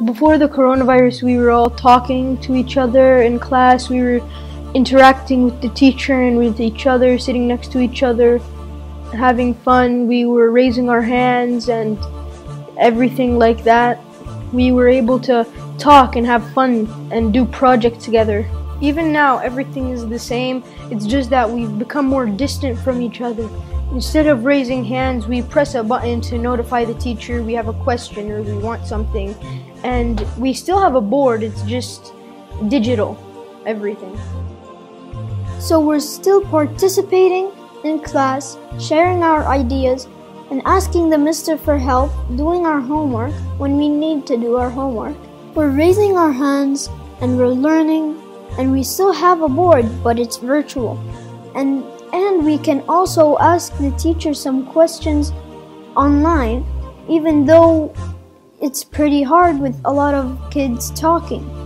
Before the coronavirus, we were all talking to each other in class. We were interacting with the teacher and with each other, sitting next to each other, having fun. We were raising our hands and everything like that. We were able to talk and have fun and do projects together. Even now, everything is the same. It's just that we've become more distant from each other. Instead of raising hands, we press a button to notify the teacher we have a question or we want something. And we still have a board, it's just digital, everything. So we're still participating in class, sharing our ideas, and asking the mister for help doing our homework when we need to do our homework. We're raising our hands and we're learning, and we still have a board, but it's virtual. And we can also ask the teacher some questions online, even though it's pretty hard with a lot of kids talking.